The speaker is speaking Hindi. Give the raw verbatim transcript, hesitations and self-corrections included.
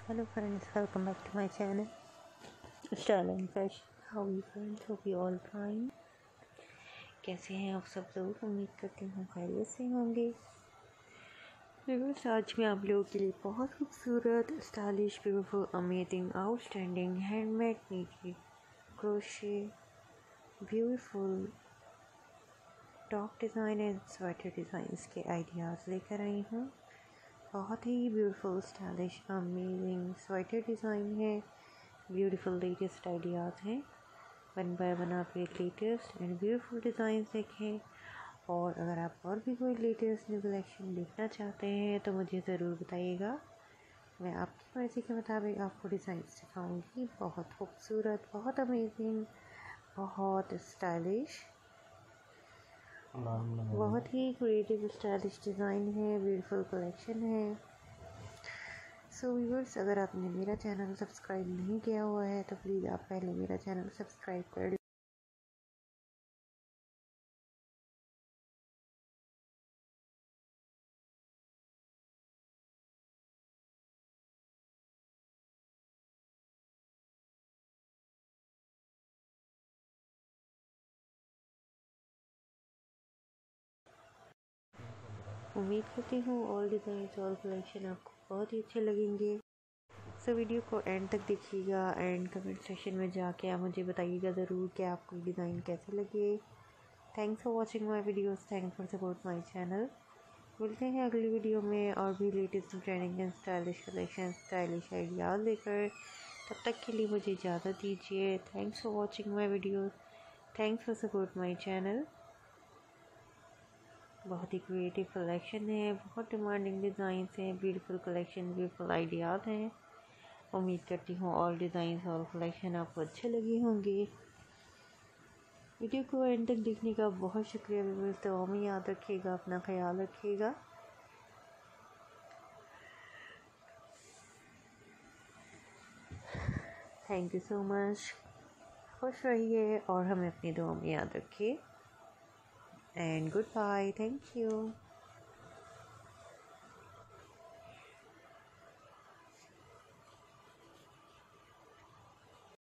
Hello friends, welcome back to my channel Style and Fashion. How are you friends? Hope you all fine. कैसे हैं आप सब लोग? उम्मीद करती हूँ खैरियत से होंगे। व्यूअर्स, आज मैं आप लोगों के लिए बहुत खूबसूरत, stylish, beautiful, amazing, outstanding, handmade, knitted, crochet, beautiful top design and sweater designs के आइडियाज़ लेकर आई हूँ। बहुत ही beautiful, stylish, amazing sweater design है। ब्यूटीफुल लेटेस्ट आइडियाज़ हैं। वन बाय वन आप एक लेटेस्ट एंड ब्यूटीफुल डिज़ाइन देखें। और अगर आप और भी कोई लेटेस्ट न्यू कलेक्शन देखना चाहते हैं तो मुझे ज़रूर बताइएगा। मैं आपकी मर्ज़ी के मुताबिक आपको डिज़ाइन सिखाऊंगी। बहुत खूबसूरत, बहुत अमेजिंग, बहुत स्टाइलिश, बहुत ही क्रिएटिव स्टाइलिश डिज़ाइन है। ब्यूटीफुल कलेक्शन है। सो व्यूअर्स, अगर आपने मेरा चैनल सब्सक्राइब नहीं किया हुआ है तो प्लीज़ आप पहले मेरा चैनल सब्सक्राइब कर लें। उम्मीद करती हूँ ऑल डिज़ाइन और कलेक्शन आपको बहुत ही अच्छे लगेंगे। सो वीडियो को एंड तक देखिएगा एंड कमेंट सेक्शन में जाके आप मुझे बताइएगा ज़रूर कि आपको डिज़ाइन कैसे लगे। Thanks for watching my videos, thanks for support my channel. मिलते हैं अगली वीडियो में और भी latest trending and stylish collection, stylish ideas लेकर। तब तक के लिए मुझे इजाज़त दीजिए। Thanks for watching my videos, thanks for support my channel. बहुत ही क्रिएटिव कलेक्शन है, बहुत डिमांडिंग डिज़ाइंस हैं, ब्यूटीफुल कलेक्शन, ब्यूटीफुल आइडियाज़ हैं। उम्मीद करती हूँ ऑल डिज़ाइंस और कलेक्शन आपको अच्छे लगे होंगे। वीडियो को एंड तक देखने का बहुत शुक्रिया। व्यूअर्स, तो हमें याद रखिएगा, अपना ख्याल रखिएगा। Thank you so much. खुश रहिए और हमें अपनी दुआ में याद रखिए। And goodbye. Thank you.